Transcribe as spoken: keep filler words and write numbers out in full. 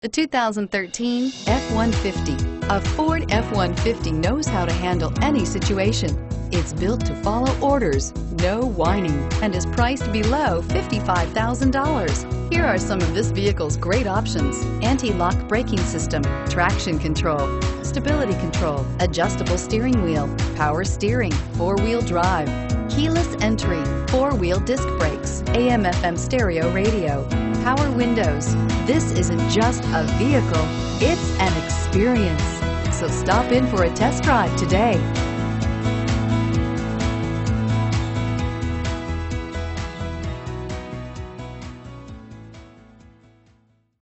The two thousand thirteen F one fifty. A Ford F one fifty knows how to handle any situation. It's built to follow orders, no whining, and is priced below fifty-five thousand dollars. Here are some of this vehicle's great options: anti-lock braking system, traction control, stability control, adjustable steering wheel, power steering, four-wheel drive, keyless entry, four-wheel disc brakes, A M F M stereo radio, power windows. This isn't just a vehicle, it's an experience. So stop in for a test drive today.